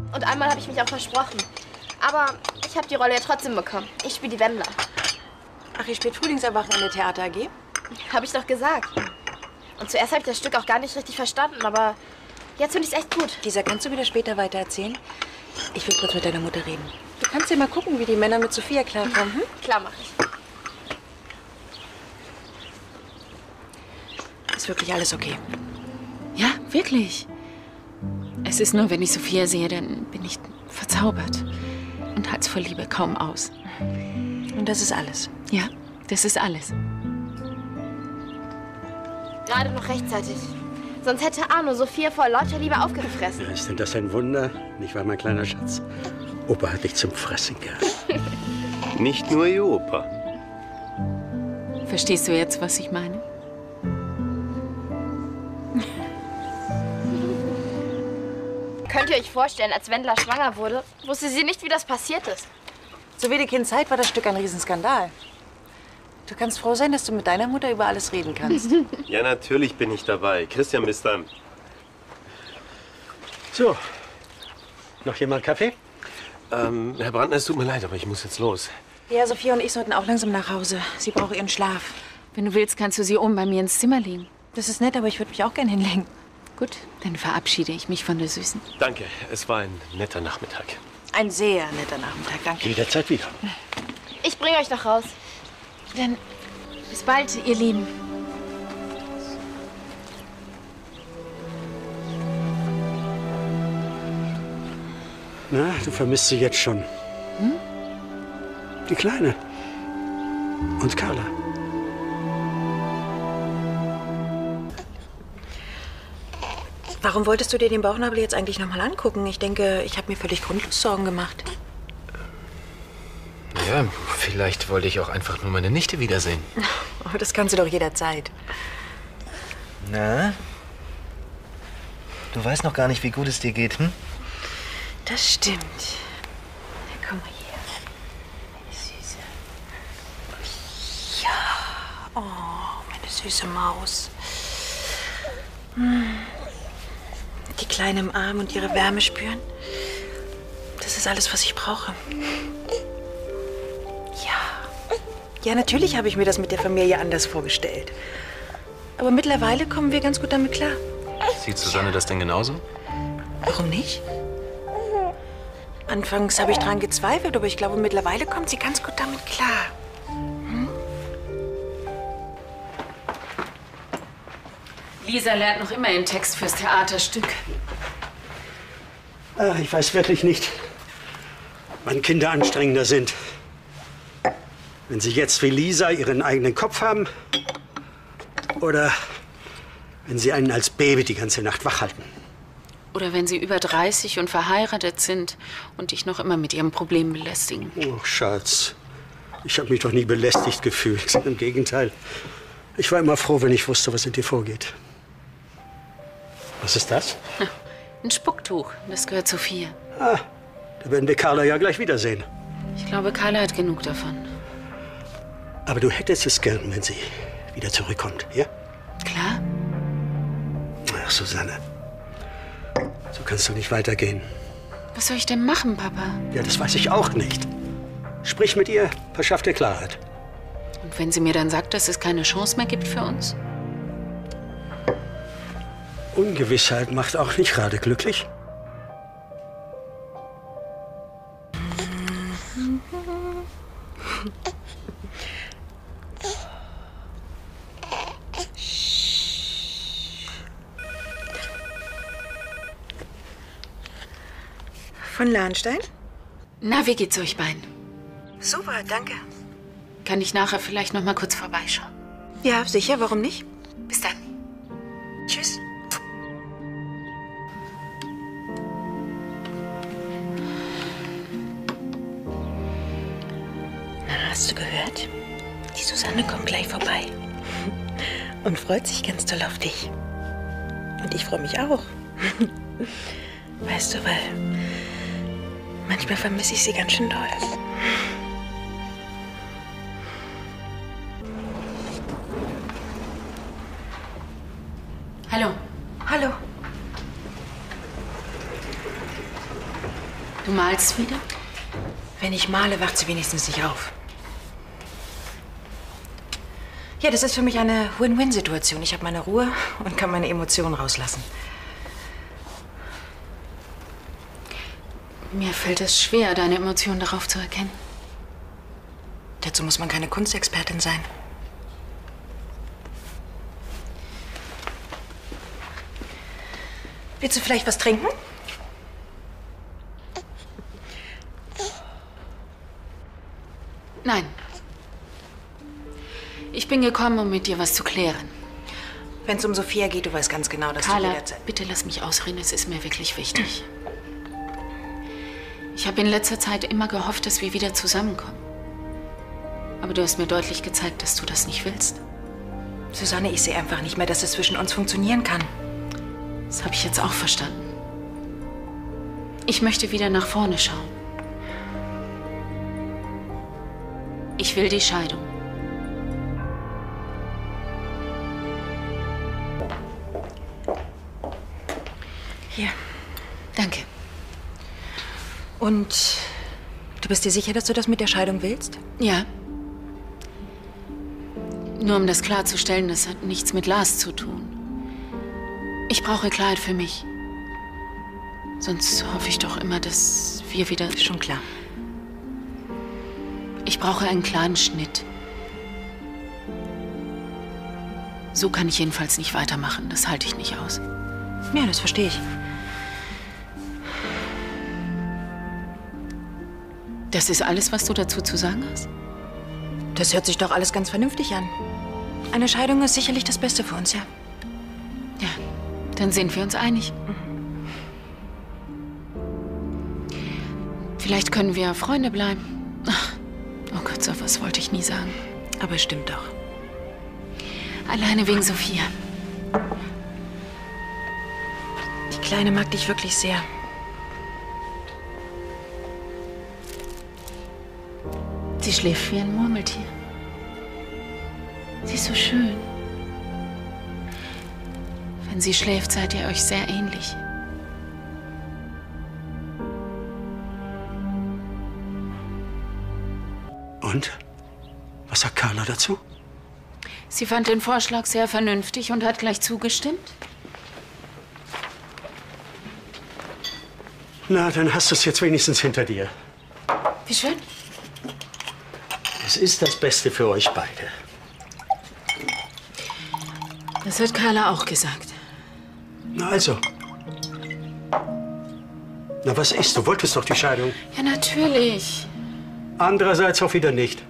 Und einmal habe ich mich auch versprochen. Aber ich habe die Rolle ja trotzdem bekommen. Ich spiele die Wendler. Ach, ihr spielt Frühlingserwachen in der Theater AG? Habe ich doch gesagt. Und zuerst habe ich das Stück auch gar nicht richtig verstanden, aber jetzt finde ich es echt gut. Lisa, kannst du wieder später weitererzählen? Ich will kurz mit deiner Mutter reden. Du kannst ja mal gucken, wie die Männer mit Sophia klarkommen. Hm? Klar, mache ich. Ist wirklich alles okay? Ja, wirklich. Es ist nur, wenn ich Sophia sehe, dann bin ich verzaubert und halte es vor Liebe kaum aus. Und das ist alles? Ja, das ist alles. Gerade noch rechtzeitig. Sonst hätte Arno Sophia vor lauter Liebe aufgefressen. Ist denn das ein Wunder? Nicht wahr, mein kleiner Schatz? Opa hat dich zum Fressen gern. Nicht nur ihr Opa. Verstehst du jetzt, was ich meine? Könnt ihr euch vorstellen, als Wendler schwanger wurde, wusste sie nicht, wie das passiert ist. Zu Wedekinds Zeit war das Stück ein Riesenskandal. Du kannst froh sein, dass du mit deiner Mutter über alles reden kannst. Ja, natürlich bin ich dabei. Christian bis dann. So, noch jemand Kaffee? Herr Brandner, es tut mir leid, aber ich muss jetzt los. Ja, Sophia und ich sollten auch langsam nach Hause. Sie braucht ihren Schlaf. Wenn du willst, kannst du sie oben bei mir ins Zimmer legen. Das ist nett, aber ich würde mich auch gern hinlegen. Gut, dann verabschiede ich mich von der Süßen. Danke, es war ein netter Nachmittag. Ein sehr netter Nachmittag, danke. Jederzeit wieder. Ich bringe euch noch raus. Dann bis bald, ihr Lieben. Na, du vermisst sie jetzt schon. Hm? Die Kleine. Und Carla. Warum wolltest du dir den Bauchnabel jetzt eigentlich noch mal angucken? Ich denke, ich habe mir völlig grundlos Sorgen gemacht. Ja, vielleicht wollte ich auch einfach nur meine Nichte wiedersehen. Oh, das kannst du doch jederzeit. Na? Du weißt noch gar nicht, wie gut es dir geht, hm? Das stimmt. Na, komm mal her. Meine Süße. Ja. Oh, meine süße Maus. Die Kleine im Arm und ihre Wärme spüren. Das ist alles, was ich brauche. Ja. Ja, natürlich habe ich mir das mit der Familie anders vorgestellt. Aber mittlerweile kommen wir ganz gut damit klar. Sieht Susanne das denn genauso? Warum nicht? Anfangs habe ich dran gezweifelt, aber ich glaube, mittlerweile kommt sie ganz gut damit klar. Lisa lernt noch immer einen Text fürs Theaterstück. Ich weiß wirklich nicht, wann Kinder anstrengender sind. Wenn sie jetzt wie Lisa ihren eigenen Kopf haben oder wenn sie einen als Baby die ganze Nacht wach halten. Oder wenn sie über 30 und verheiratet sind und dich noch immer mit ihrem Problem belästigen. Oh, Schatz, ich habe mich doch nie belästigt gefühlt. Im Gegenteil. Ich war immer froh, wenn ich wusste, was in dir vorgeht. Was ist das? Ein Spucktuch, das gehört Sophia. Ah, da werden wir Carla ja gleich wiedersehen. Ich glaube, Carla hat genug davon. Aber du hättest es gern, wenn sie wieder zurückkommt, ja? Klar. Ach, Susanne, so kannst du nicht weitergehen. Was soll ich denn machen, Papa? Ja, das weiß ich auch nicht. Sprich mit ihr, verschaff dir Klarheit. Und wenn sie mir dann sagt, dass es keine Chance mehr gibt für uns? Ungewissheit macht auch nicht gerade glücklich. Von Lahnstein? Na, wie geht's euch beiden? Super, danke. Kann ich nachher vielleicht noch mal kurz vorbeischauen? Ja, sicher, warum nicht? Bis dann. Tschüss. Na, hast du gehört? Die Susanne kommt gleich vorbei. Und freut sich ganz doll auf dich. Und ich freue mich auch. Weißt du, weil manchmal vermisse ich sie ganz schön doll. Hallo. Hallo. Du malst wieder? Wenn ich male, wacht sie wenigstens nicht auf. Ja, das ist für mich eine Win-Win-Situation. Ich habe meine Ruhe und kann meine Emotionen rauslassen. Mir fällt es schwer, deine Emotionen darauf zu erkennen. Dazu muss man keine Kunstexpertin sein. Willst du vielleicht was trinken? Nein. Ich bin gekommen, um mit dir was zu klären. Wenn es um Sophia geht, du weißt ganz genau, dass Carla, du jederzeit... bitte lass mich ausreden, es ist mir wirklich wichtig. Ich habe in letzter Zeit immer gehofft, dass wir wieder zusammenkommen. Aber du hast mir deutlich gezeigt, dass du das nicht willst. Susanne, ich sehe einfach nicht mehr, dass es zwischen uns funktionieren kann. Das habe ich jetzt auch verstanden. Ich möchte wieder nach vorne schauen. Ich will die Scheidung. Hier. Danke. Und du bist dir sicher, dass du das mit der Scheidung willst? Ja. Nur um das klarzustellen, das hat nichts mit Lars zu tun. Ich brauche Klarheit für mich. Sonst hoffe ich doch immer, dass wir wieder... Schon klar. Ich brauche einen klaren Schnitt. So kann ich jedenfalls nicht weitermachen. Das halte ich nicht aus. Ja, das verstehe ich. Das ist alles, was du dazu zu sagen hast? Das hört sich doch alles ganz vernünftig an. Eine Scheidung ist sicherlich das Beste für uns, ja? Ja, dann sind wir uns einig. Vielleicht können wir Freunde bleiben. Ach, oh Gott, so was wollte ich nie sagen. Aber es stimmt doch. Alleine wegen Sophia. Die Kleine mag dich wirklich sehr. Sie schläft wie ein Murmeltier. Sie ist so schön. Wenn sie schläft, seid ihr euch sehr ähnlich. Und? Was sagt Carla dazu? Sie fand den Vorschlag sehr vernünftig und hat gleich zugestimmt. Na, dann hast du es jetzt wenigstens hinter dir. Wie schön. Es ist das Beste für euch beide. Das hat Carla auch gesagt. Na also. Na, was ist? Du wolltest doch die Scheidung. Ja, natürlich. Andererseits auch wieder nicht.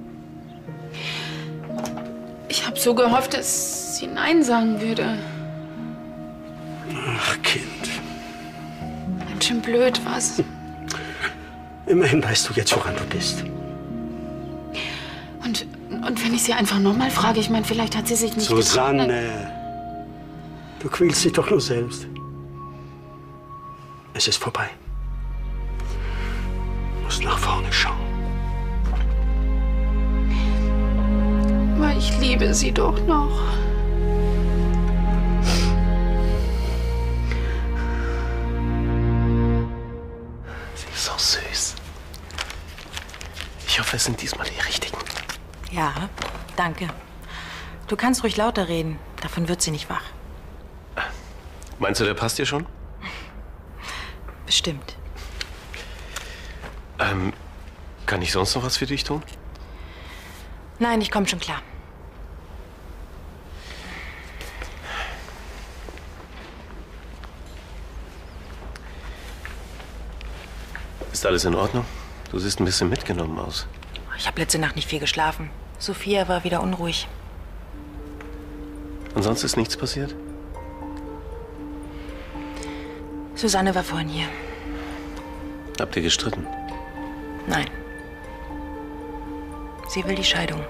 Ich habe so gehofft, dass sie Nein sagen würde. Ach, Kind. Ganz schön blöd, was? Immerhin weißt du jetzt, woran du bist. Und wenn ich sie einfach nochmal frage, ich meine, vielleicht hat sie sich nicht Susanne, getraut. du quälst dich doch nur selbst. Es ist vorbei. Du musst nach vorne schauen. Aber ich liebe sie doch noch. Sie ist so süß. Ich hoffe, es sind diesmal die richtigen. Ja, danke. Du kannst ruhig lauter reden. Davon wird sie nicht wach. Meinst du, der passt dir schon? Bestimmt. Kann ich sonst noch was für dich tun? Nein, ich komme schon klar. Ist alles in Ordnung? Du siehst ein bisschen mitgenommen aus. Ich habe letzte Nacht nicht viel geschlafen. Sophia war wieder unruhig. Und sonst ist nichts passiert? Susanne war vorhin hier. Habt ihr gestritten? Nein. Sie will die Scheidung.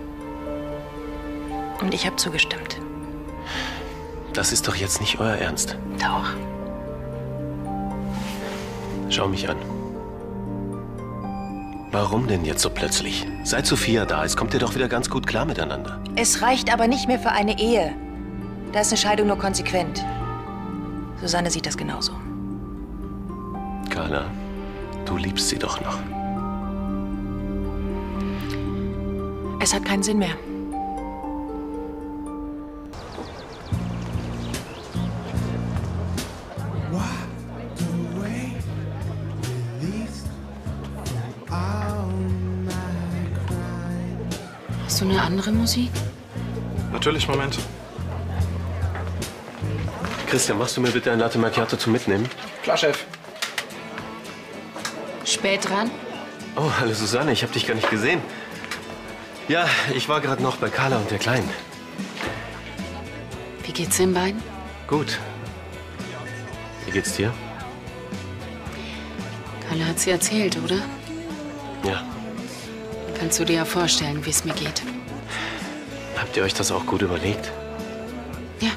Und ich habe zugestimmt. Das ist doch jetzt nicht euer Ernst. Doch. Schau mich an. Warum denn jetzt so plötzlich? Seit Sophia da ist, kommt ihr doch wieder ganz gut klar miteinander. Es reicht aber nicht mehr für eine Ehe. Da ist eine Scheidung nur konsequent. Susanne sieht das genauso. Carla, Du liebst sie doch noch. Es hat keinen Sinn mehr. Hast du eine andere Musik? Natürlich, Moment. Christian, machst du mir bitte ein Latte Macchiato zum Mitnehmen? Klar, Chef. Spät dran? Oh, hallo Susanne, ich habe dich gar nicht gesehen. Ja, ich war gerade noch bei Carla und der Kleinen. Wie geht's den beiden? Gut. Wie geht's dir? Carla hat sie erzählt, oder? Ja. Kannst du dir ja vorstellen, wie es mir geht. Habt ihr euch das auch gut überlegt? Ja.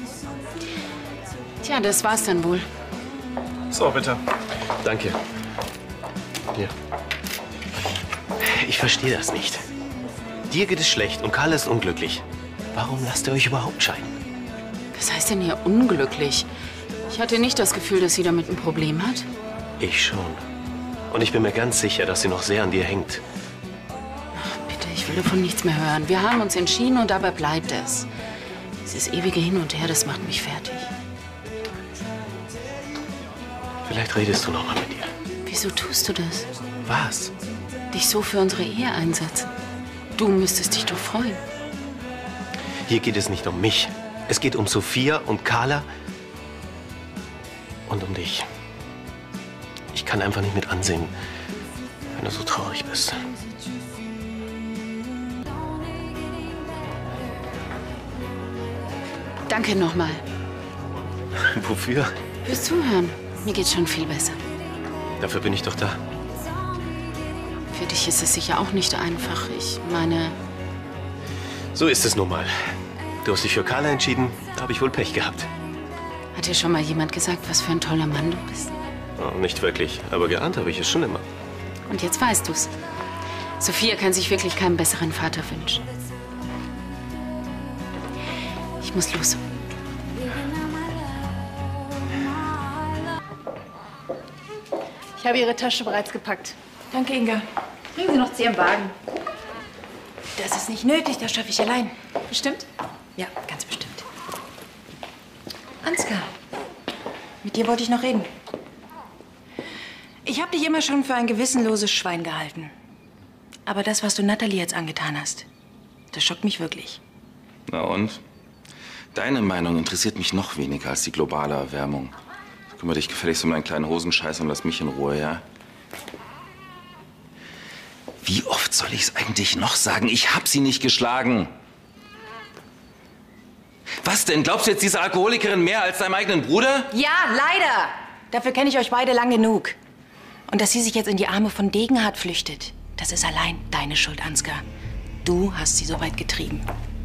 Tja, das war's dann wohl. So, bitte. Danke. Hier. Ich verstehe das nicht. Dir geht es schlecht und Carla ist unglücklich. Warum lasst ihr euch überhaupt scheiden? Was heißt denn hier unglücklich? Ich hatte nicht das Gefühl, dass sie damit ein Problem hat. Ich schon. Und ich bin mir ganz sicher, dass sie noch sehr an dir hängt. Ach, bitte, ich will davon nichts mehr hören. Wir haben uns entschieden und dabei bleibt es. Dieses ewige Hin und Her, das macht mich fertig. Vielleicht redest du noch mal mit ihr. Wieso tust du das? Was? Dich so für unsere Ehe einsetzen? Du müsstest dich doch freuen. Hier geht es nicht um mich. Es geht um Sophia und Carla und um dich. Ich kann einfach nicht mit ansehen, wenn du so traurig bist. Danke nochmal. Wofür? Fürs Zuhören. Mir geht's schon viel besser. Dafür bin ich doch da. Für dich ist es sicher auch nicht einfach. Ich meine, So ist es nun mal. Du hast dich für Carla entschieden, da habe ich wohl Pech gehabt. hat dir schon mal jemand gesagt, was für ein toller Mann du bist? Oh, nicht wirklich, aber geahnt habe ich es schon immer. Und jetzt weißt du's. Sophia kann sich wirklich keinen besseren Vater wünschen. Ich muss los. Ich habe Ihre Tasche bereits gepackt. Danke, Inga. Bringen Sie noch zu Ihrem Wagen. Das ist nicht nötig, das schaffe ich allein. Bestimmt? Ja, ganz bestimmt. Ansgar, mit dir wollte ich noch reden. Ich habe dich immer schon für ein gewissenloses Schwein gehalten. Aber das, was du Natalie jetzt angetan hast, das schockt mich wirklich. Na und? Deine Meinung interessiert mich noch weniger als die globale Erwärmung. Kümmere dich gefälligst um deinen kleinen Hosenscheiß und lass mich in Ruhe, ja? Wie oft soll ich es eigentlich noch sagen? Ich hab sie nicht geschlagen. Was denn? Glaubst du jetzt diese Alkoholikerin mehr als deinem eigenen Bruder? Ja, leider. Dafür kenne ich euch beide lang genug. Und dass sie sich jetzt in die Arme von Degenhardt flüchtet, das ist allein deine Schuld, Ansgar. Du hast sie so weit getrieben.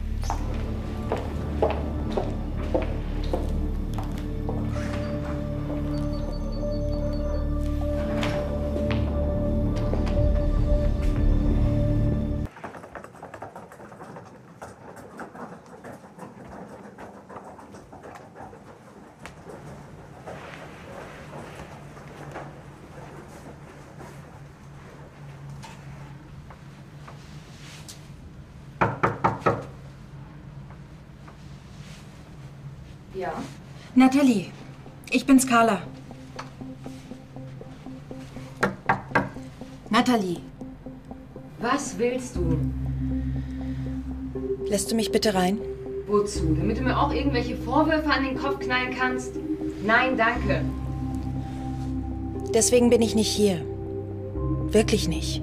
Ja. Natalie, ich bin's, Carla. Natalie, Was willst du? lässt du mich bitte rein? Wozu? Damit du mir auch irgendwelche Vorwürfe an den Kopf knallen kannst? Nein, danke. Deswegen bin ich nicht hier. Wirklich nicht.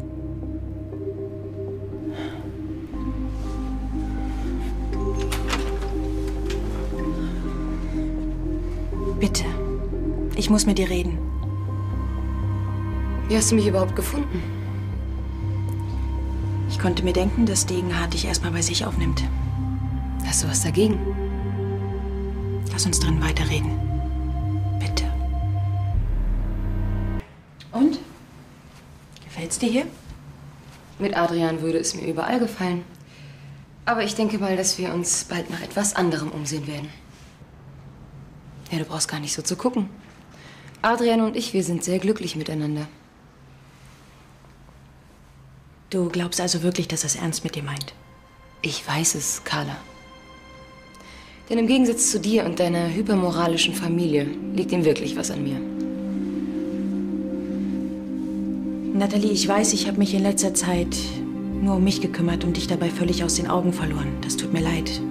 Bitte. Ich muss mit dir reden. Wie hast du mich überhaupt gefunden? Ich konnte mir denken, dass Degenhardt dich erstmal bei sich aufnimmt. Hast du was dagegen? Lass uns drin weiterreden. Bitte. Und? Gefällt's dir hier? Mit Adrian würde es mir überall gefallen. Aber ich denke mal, dass wir uns bald nach etwas anderem umsehen werden. Ja, du brauchst gar nicht so zu gucken. Adrian und ich, wir sind sehr glücklich miteinander. Du glaubst also wirklich, dass er es ernst mit dir meint? Ich weiß es, Carla. Denn im Gegensatz zu dir und deiner hypermoralischen Familie liegt ihm wirklich was an mir. Natalie, ich weiß, ich habe mich in letzter Zeit nur um mich gekümmert und dich dabei völlig aus den Augen verloren. Das tut mir leid.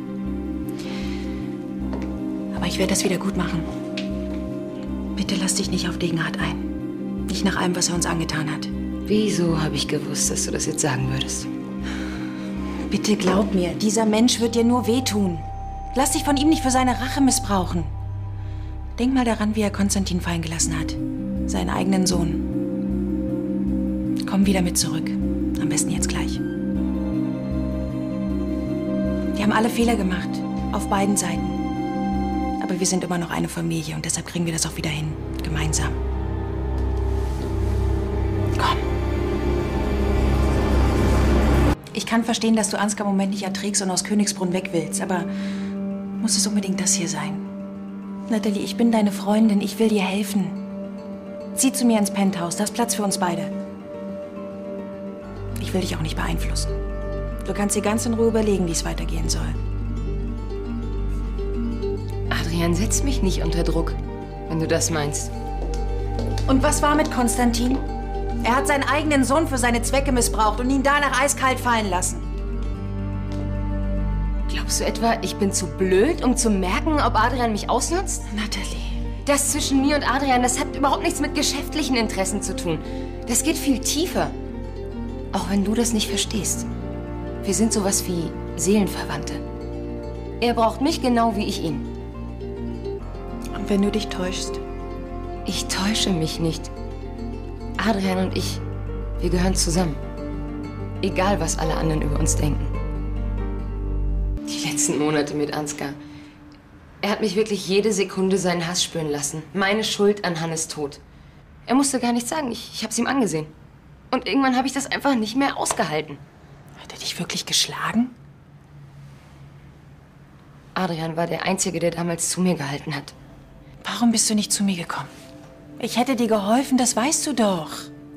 Aber ich werde das wieder gut machen. Bitte lass dich nicht auf Degenhardt ein. Nicht nach allem, was er uns angetan hat. Wieso habe ich gewusst, dass du das jetzt sagen würdest? Bitte glaub mir, dieser Mensch wird dir nur wehtun. Lass dich von ihm nicht für seine Rache missbrauchen. Denk mal daran, wie er Konstantin fallen gelassen hat. Seinen eigenen Sohn. Komm wieder mit zurück. Am besten jetzt gleich. Wir haben alle Fehler gemacht. Auf beiden Seiten. Aber wir sind immer noch eine Familie und deshalb kriegen wir das auch wieder hin. Gemeinsam. Komm. Ich kann verstehen, dass du Ansgar im Moment nicht erträgst und aus Königsbrunn weg willst, aber muss es unbedingt das hier sein? Natalie, ich bin deine Freundin, ich will dir helfen. Zieh zu mir ins Penthouse, da ist Platz für uns beide. Ich will dich auch nicht beeinflussen. Du kannst dir ganz in Ruhe überlegen, wie es weitergehen soll. Adrian, setz mich nicht unter Druck, wenn du das meinst. Und was war mit Konstantin? Er hat seinen eigenen Sohn für seine Zwecke missbraucht und ihn danach eiskalt fallen lassen. Glaubst du etwa, ich bin zu blöd, um zu merken, ob Adrian mich ausnutzt? Natalie. Das zwischen mir und Adrian, das hat überhaupt nichts mit geschäftlichen Interessen zu tun. Das geht viel tiefer. Auch wenn du das nicht verstehst. Wir sind sowas wie Seelenverwandte. Er braucht mich genau wie ich ihn. Und wenn du dich täuschst? Ich täusche mich nicht. Adrian und ich, wir gehören zusammen. Egal, was alle anderen über uns denken. Die letzten Monate mit Ansgar. Er hat mich wirklich jede Sekunde seinen Hass spüren lassen. Meine Schuld an Hannes Tod. Er musste gar nichts sagen. Ich hab's ihm angesehen. Und irgendwann habe ich das einfach nicht mehr ausgehalten. Hat er dich wirklich geschlagen? Adrian war der Einzige, der damals zu mir gehalten hat. Warum bist du nicht zu mir gekommen? Ich hätte dir geholfen, das weißt du doch.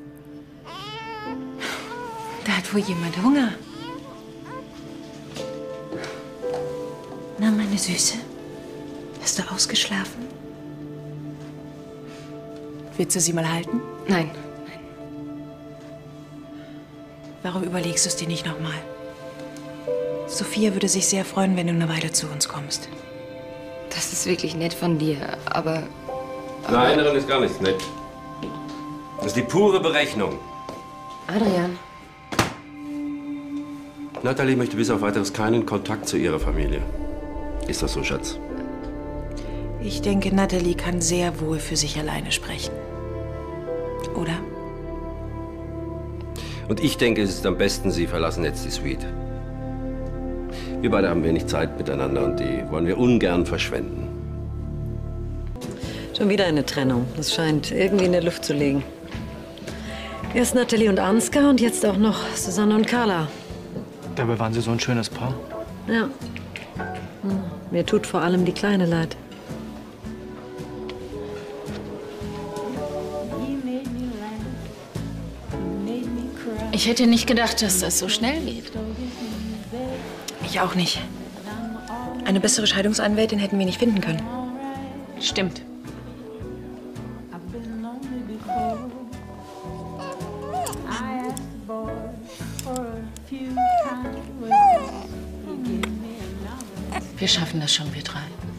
Da hat wohl jemand Hunger. Na, meine Süße, hast du ausgeschlafen? Willst du sie mal halten? Nein. Warum überlegst du es dir nicht nochmal? Sophia würde sich sehr freuen, wenn du eine Weile zu uns kommst. Das ist wirklich nett von dir, aber... Nein, daran ist gar nichts nett. Das ist die pure Berechnung. Adrian. Natalie möchte bis auf Weiteres keinen Kontakt zu ihrer Familie. Ist das so, Schatz? Ich denke, Natalie kann sehr wohl für sich alleine sprechen. Oder? Und ich denke, es ist am besten, Sie verlassen jetzt die Suite. Wir beide haben wenig Zeit miteinander und die wollen wir ungern verschwenden. Schon wieder eine Trennung. Das scheint irgendwie in der Luft zu liegen. Erst Natalie und Ansgar und jetzt auch noch Susanne und Carla. Dabei waren sie so ein schönes Paar. Ja. Mir tut vor allem die Kleine leid. Ich hätte nicht gedacht, dass das so schnell geht. Ich auch nicht. Eine bessere Scheidungsanwältin hätten wir nicht finden können. Stimmt. Wir schaffen das schon, wir drei.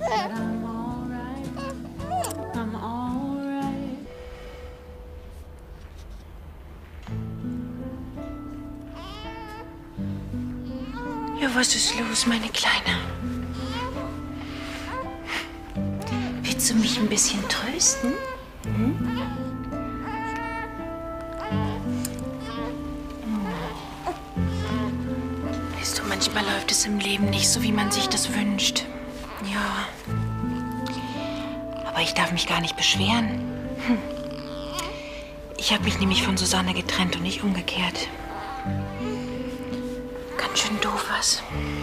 Ja, was ist los, meine Kleine? Willst du mich ein bisschen trösten? Hm? Weißt du, manchmal läuft es im Leben nicht so, wie man sich das wünscht. Ja. Aber ich darf mich gar nicht beschweren. Ich habe mich nämlich von Susanne getrennt und nicht umgekehrt. Ganz schön doof was.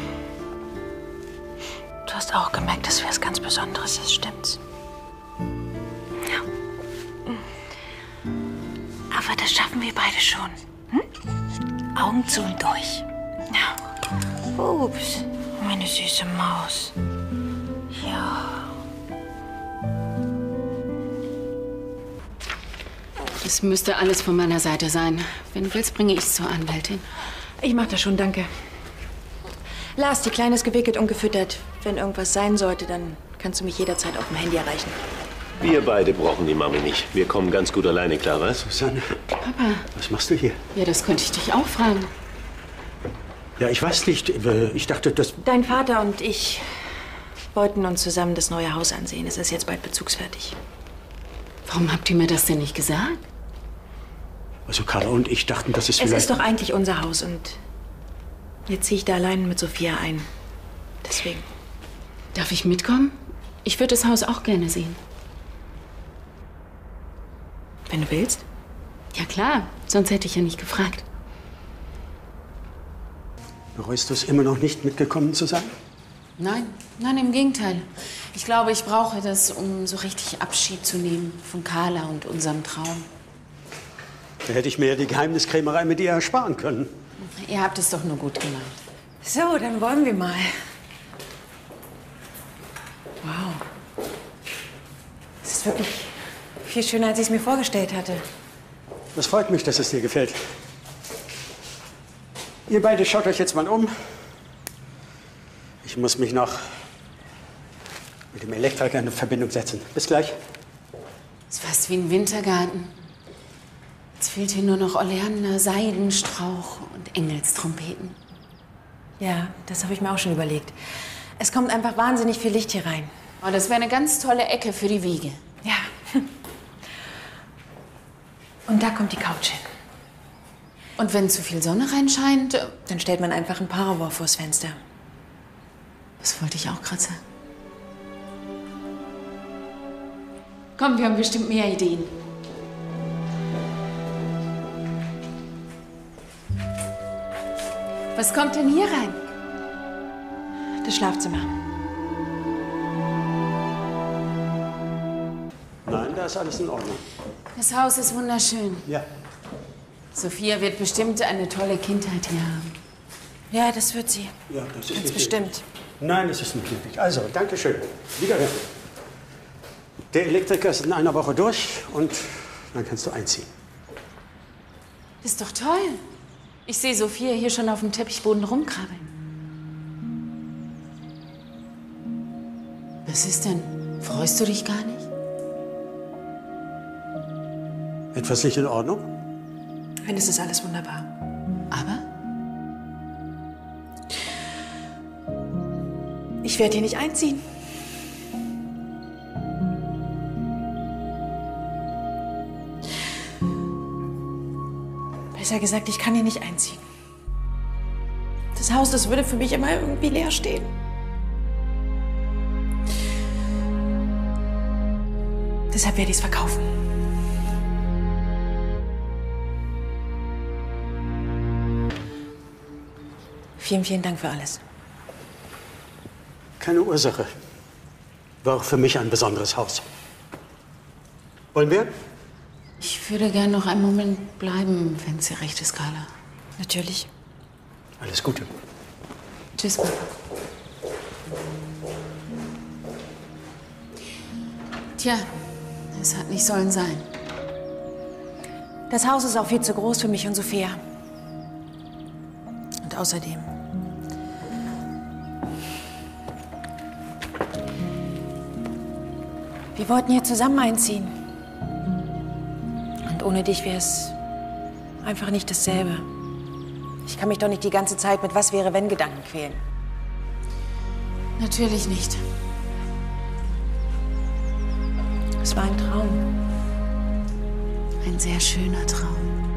Du hast auch gemerkt, dass was ganz Besonderes ist, stimmt's? Ja. Aber das schaffen wir beide schon. Hm? Augen zu und durch. Ja. Ups, meine süße Maus. Ja. Das müsste alles von meiner Seite sein. Wenn du willst, bringe ich es zur Anwältin. Ich mach das schon, danke. Lars, die Kleine ist gewickelt und gefüttert. Wenn irgendwas sein sollte, dann kannst du mich jederzeit auf dem Handy erreichen. Wir beide brauchen die Mami nicht. Wir kommen ganz gut alleine klar, was? Susanne, Papa. was machst du hier? Ja, das könnte ich dich auch fragen. Ja, ich weiß nicht. Ich dachte, dass... Dein Vater und ich wollten uns zusammen das neue Haus ansehen. Es ist jetzt bald bezugsfertig. Warum habt ihr mir das denn nicht gesagt? Also Carla und ich dachten, das ist vielleicht... Es ist doch eigentlich unser Haus und jetzt ziehe ich da allein mit Sophia ein. Deswegen. Darf ich mitkommen? Ich würde das Haus auch gerne sehen. Wenn du willst. Ja klar, sonst hätte ich ja nicht gefragt. Bereust du es immer noch nicht, mitgekommen zu sein? Nein, nein, im Gegenteil. Ich glaube, ich brauche das, um so richtig Abschied zu nehmen von Carla und unserem Traum. Da hätte ich mir ja die Geheimniskrämerei mit dir ersparen können. Ihr habt es doch nur gut gemacht. So, dann wollen wir mal. Wow. Es ist wirklich viel schöner, als ich es mir vorgestellt hatte. Das freut mich, dass es dir gefällt. Ihr beide schaut euch jetzt mal um. Ich muss mich noch mit dem Elektriker in Verbindung setzen. Bis gleich. Es ist fast wie ein Wintergarten. Jetzt fehlt hier nur noch Oleander, Seidenstrauch und Engelstrompeten. Ja, das habe ich mir auch schon überlegt. Es kommt einfach wahnsinnig viel Licht hier rein. Oh, das wäre eine ganz tolle Ecke für die Wiege. Ja. Und da kommt die Couch hin. Und wenn zu viel Sonne reinscheint, dann stellt man einfach ein Parawall vors Fenster. Das wollte ich auch gerade sagen. Komm, wir haben bestimmt mehr Ideen. Was kommt denn hier rein? Das Schlafzimmer. Nein, da ist alles in Ordnung. Das Haus ist wunderschön. Ja. Sophia wird bestimmt eine tolle Kindheit hier haben. Ja, das wird sie. Ja, das ist Ganz nicht bestimmt. Nötig. Nein, das ist nicht nötig. Also, danke schön. Wiederhören. Der Elektriker ist in einer Woche durch und dann kannst du einziehen. Ist doch toll. Ich sehe Sophia hier schon auf dem Teppichboden rumkrabbeln. Was ist denn? Freust du dich gar nicht? Etwas nicht in Ordnung? Nein, es ist alles wunderbar. Aber? Ich werde hier nicht einziehen. Besser gesagt, ich kann hier nicht einziehen. Das Haus, das würde für mich immer irgendwie leer stehen. Deshalb werde ich es verkaufen. Vielen, vielen Dank für alles. Keine Ursache. War auch für mich ein besonderes Haus. Wollen wir? Ich würde gern noch einen Moment bleiben, wenn es dir recht ist, Carla. Natürlich. Alles Gute. Tschüss, Papa. Tja, es hat nicht sollen sein. Das Haus ist auch viel zu groß für mich und Sophia. Und außerdem... Wir wollten hier zusammen einziehen. Und ohne dich wäre es einfach nicht dasselbe. Ich kann mich doch nicht die ganze Zeit mit Was-wäre-wenn-Gedanken quälen. Natürlich nicht. Es war ein Traum. Ein sehr schöner Traum.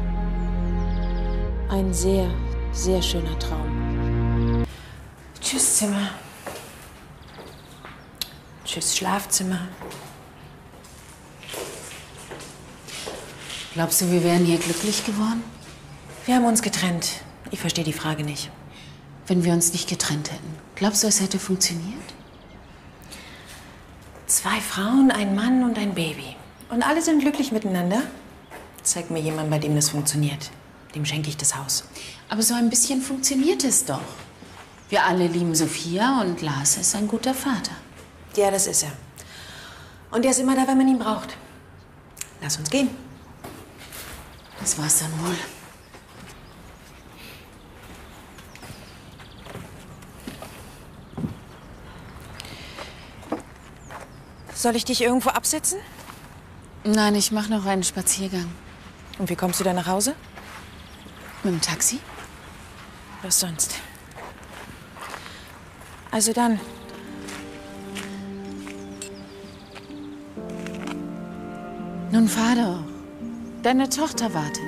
Ein sehr, sehr schöner Traum. Tschüss, Zimmer. Tschüss, Schlafzimmer. Glaubst du, wir wären hier glücklich geworden? Wir haben uns getrennt. Ich verstehe die Frage nicht. Wenn wir uns nicht getrennt hätten, glaubst du, es hätte funktioniert? 2 Frauen, ein Mann und ein Baby. Und alle sind glücklich miteinander? Zeig mir jemanden, bei dem das funktioniert. Dem schenke ich das Haus. Aber so ein bisschen funktioniert es doch. Wir alle lieben Sophia und Lars ist ein guter Vater. Ja, das ist er. Und er ist immer da, wenn man ihn braucht. Lass uns gehen. Das war's dann wohl. Soll ich dich irgendwo absetzen? Nein, ich mache noch einen Spaziergang. Und wie kommst du dann nach Hause? Mit dem Taxi? Was sonst? Also dann. Nun fahr doch. Deine Tochter wartet.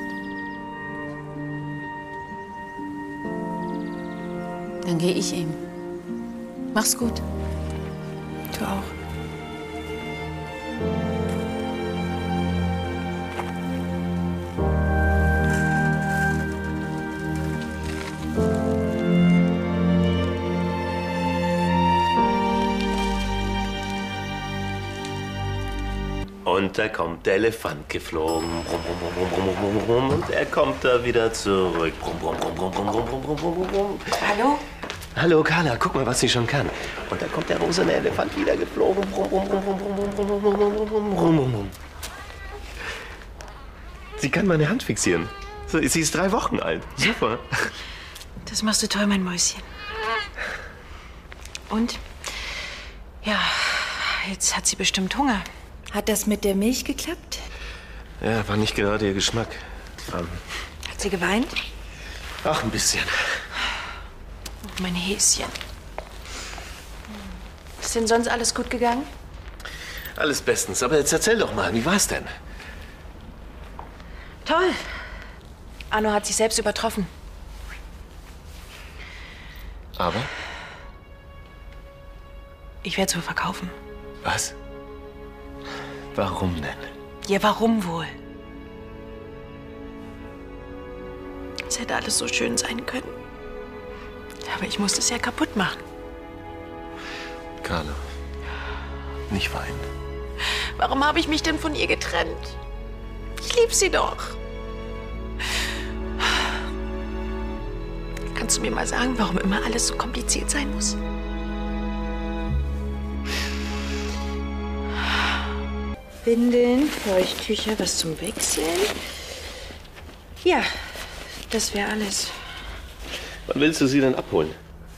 Dann gehe ich eben. Mach's gut. Du auch. Und da kommt der Elefant geflogen. Brumm, brumm, brumm, brumm, brumm, brumm, brumm. Und er kommt da wieder zurück. Brumm, brumm, brumm, brumm, brumm, brumm, brumm, brumm, brumm. Hallo? Hallo, Carla, guck mal, was sie schon kann. Und da kommt der rosane Elefant wieder geflogen. Brumm, brumm, brumm, brumm, brumm, brumm, brumm, brumm, brumm, brumm, brumm, brumm. Sie kann meine Hand fixieren. So, sie ist 3 Wochen alt. Super. Das machst du toll, mein Mäuschen. Und? Ja, jetzt hat sie bestimmt Hunger. Hat das mit der Milch geklappt? Ja, war nicht gerade ihr Geschmack. Hat sie geweint? Ach, ein bisschen. Oh, mein Häschen. Ist denn sonst alles gut gegangen? Alles bestens. Aber jetzt erzähl doch mal, wie war's denn? Toll. Arno hat sich selbst übertroffen. Aber? Ich werde es wohl verkaufen. Was? Warum denn? Ja, warum wohl? Es hätte alles so schön sein können. Aber ich musste es ja kaputt machen. Carla, nicht weinen. Warum habe ich mich denn von ihr getrennt? Ich liebe sie doch. Kannst du mir mal sagen, warum immer alles so kompliziert sein muss? Windeln, Feuchttücher, was zum Wechseln. Ja, das wäre alles. Wann willst du sie denn abholen?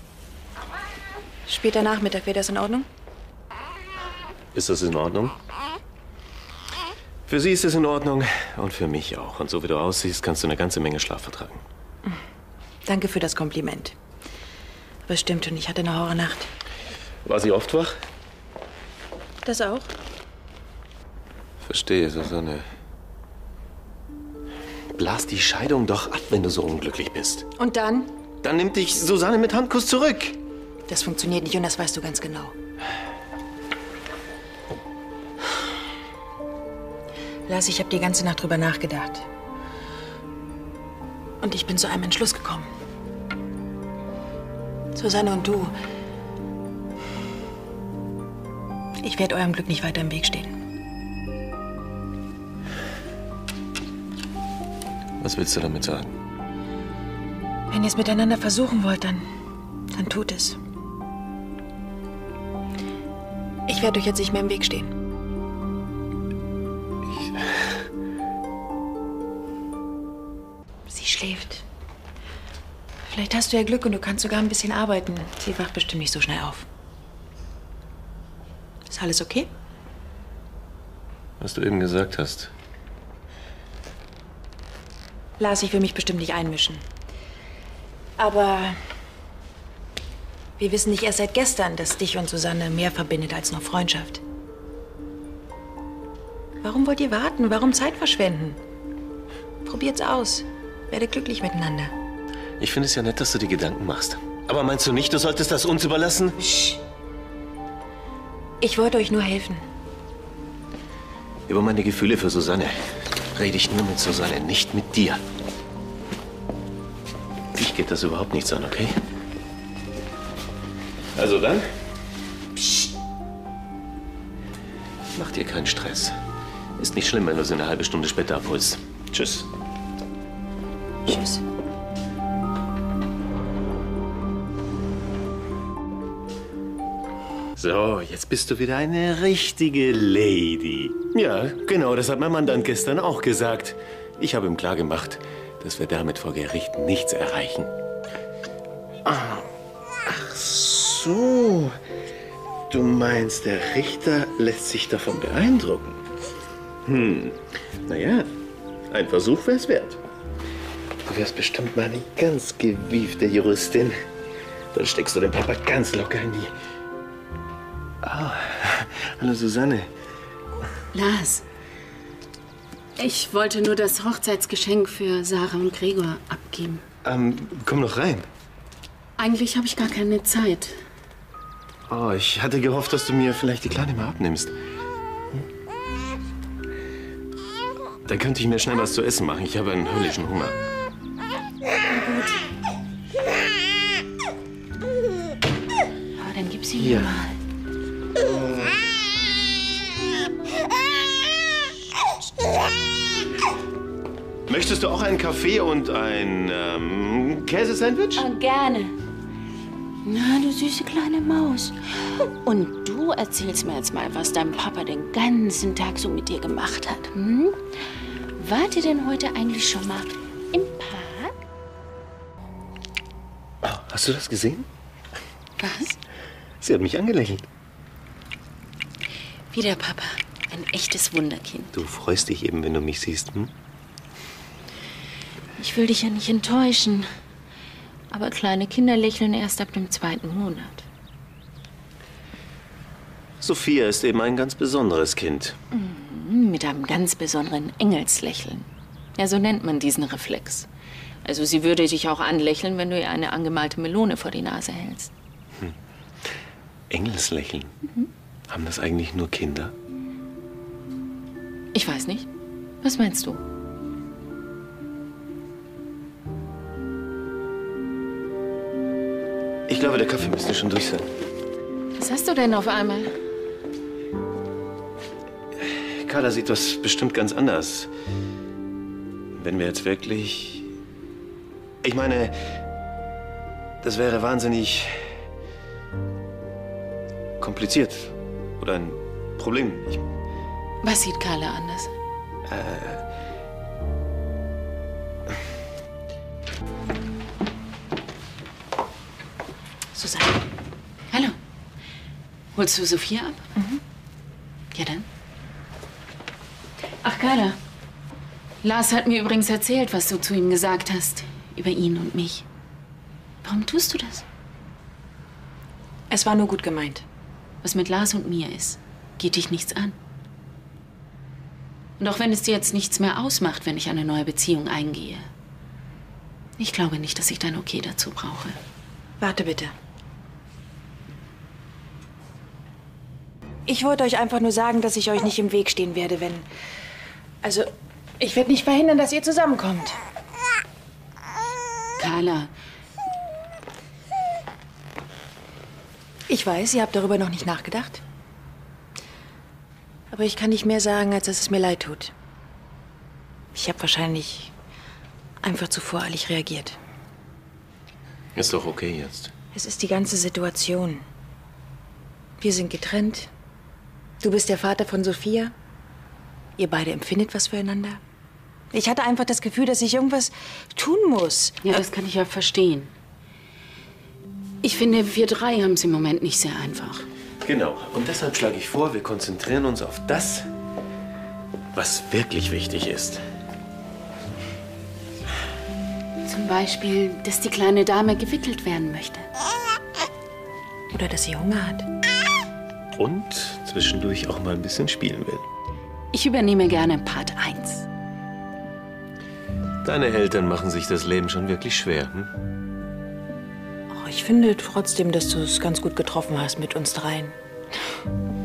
Später Nachmittag, wäre das in Ordnung? Ist das in Ordnung? Für sie ist es in Ordnung und für mich auch. Und so wie du aussiehst, kannst du eine ganze Menge Schlaf vertragen. Danke für das Kompliment. Aber es stimmt schon, ich hatte eine Horrornacht. War sie oft wach? Das auch? Verstehe, Susanne. Blas die Scheidung doch ab, wenn du so unglücklich bist. Und dann? Dann nimmt dich Susanne mit Handkuss zurück. Das funktioniert nicht und das weißt du ganz genau. Lars, ich habe die ganze Nacht drüber nachgedacht. Und ich bin zu einem Entschluss gekommen. Susanne und du. Ich werde eurem Glück nicht weiter im Weg stehen. Was willst du damit sagen? Wenn ihr es miteinander versuchen wollt, dann tut es. Ich werde euch jetzt nicht mehr im Weg stehen. Sie schläft. Vielleicht hast du ja Glück und du kannst sogar ein bisschen arbeiten. Sie wacht bestimmt nicht so schnell auf. Ist alles okay? Was du eben gesagt hast. Lars, ich will mich bestimmt nicht einmischen. Aber wir wissen nicht erst seit gestern, dass dich und Susanne mehr verbindet als nur Freundschaft. Warum wollt ihr warten? Warum Zeit verschwenden? Probiert's aus. Werdet glücklich miteinander. Ich finde es ja nett, dass du dir Gedanken machst. Aber meinst du nicht, du solltest das uns überlassen? Psst. Ich wollte euch nur helfen. Über meine Gefühle für Susanne rede ich nur mit Susanne, nicht mit dir. Dich geht das überhaupt nichts an, okay? Also dann? Psst. Mach dir keinen Stress. Ist nicht schlimm, wenn du sie eine halbe Stunde später abholst. Tschüss. Tschüss. So, jetzt bist du wieder eine richtige Lady. Ja, genau, das hat mein Mandant gestern auch gesagt. Ich habe ihm klargemacht, dass wir damit vor Gericht nichts erreichen. Ach so. Du meinst, der Richter lässt sich davon beeindrucken? Naja, ein Versuch wär's wert. Du wärst bestimmt mal eine ganz gewiefte Juristin. Dann steckst du den Papa ganz locker in die... Ah, hallo Susanne. Lars, ich wollte nur das Hochzeitsgeschenk für Sarah und Gregor abgeben. Komm noch rein. Eigentlich habe ich gar keine Zeit. Oh, ich hatte gehofft, dass du mir vielleicht die Kleine mal abnimmst. Dann könnte ich mir schnell was zu essen machen. Ich habe einen höllischen Hunger. Aber dann gib sie mir mal. Möchtest du auch einen Kaffee und ein Käsesandwich? Gerne. Na, du süße kleine Maus. Und du erzählst mir jetzt mal, was dein Papa den ganzen Tag so mit dir gemacht hat. Hm? Wart ihr denn heute eigentlich schon mal im Park? Oh, hast du das gesehen? Was? Sie hat mich angelächelt. Wie der Papa. Ein echtes Wunderkind. Du freust dich eben, wenn du mich siehst, hm? Ich will dich ja nicht enttäuschen. Aber kleine Kinder lächeln erst ab dem 2. Monat. Sophia ist eben ein ganz besonderes Kind. Mit einem ganz besonderen Engelslächeln. Ja, so nennt man diesen Reflex. Also sie würde dich auch anlächeln, wenn du ihr eine angemalte Melone vor die Nase hältst. Engelslächeln? Haben das eigentlich nur Kinder? Ich weiß nicht. Was meinst du? Ich glaube, der Kaffee müsste schon durch sein. Was hast du denn auf einmal? Carla sieht das bestimmt ganz anders. Wenn wir jetzt wirklich... Ich meine, das wäre wahnsinnig kompliziert. Oder ein Problem. Was sieht Carla anders? Susanne. Hallo. Holst du Sophia ab? Ja, dann. Ach, Carla. Lars hat mir übrigens erzählt, was du zu ihm gesagt hast. Über ihn und mich. Warum tust du das? Es war nur gut gemeint. Was mit Lars und mir ist, geht dich nichts an. Und auch wenn es dir jetzt nichts mehr ausmacht, wenn ich eine neue Beziehung eingehe. Ich glaube nicht, dass ich dein Okay dazu brauche. Warte bitte. Ich wollte euch einfach nur sagen, dass ich euch nicht im Weg stehen werde, wenn... Also, ich werde nicht verhindern, dass ihr zusammenkommt. Carla. Ich weiß, ihr habt darüber noch nicht nachgedacht. Aber ich kann nicht mehr sagen, als dass es mir leid tut. Ich habe wahrscheinlich einfach zu voreilig reagiert. Ist doch okay jetzt. Es ist die ganze Situation. Wir sind getrennt. Du bist der Vater von Sophia. Ihr beide empfindet was füreinander. Ich hatte einfach das Gefühl, dass ich irgendwas tun muss. Ja, das kann ich ja verstehen. Ich finde, wir drei haben es im Moment nicht sehr einfach. Genau. Und deshalb schlage ich vor, wir konzentrieren uns auf das, was wirklich wichtig ist. Zum Beispiel, dass die kleine Dame gewickelt werden möchte. Oder dass sie Hunger hat. Und zwischendurch auch mal ein bisschen spielen will. Ich übernehme gerne Part 1. Deine Eltern machen sich das Leben schon wirklich schwer, hm? Oh, ich finde trotzdem, dass du es ganz gut getroffen hast mit uns dreien.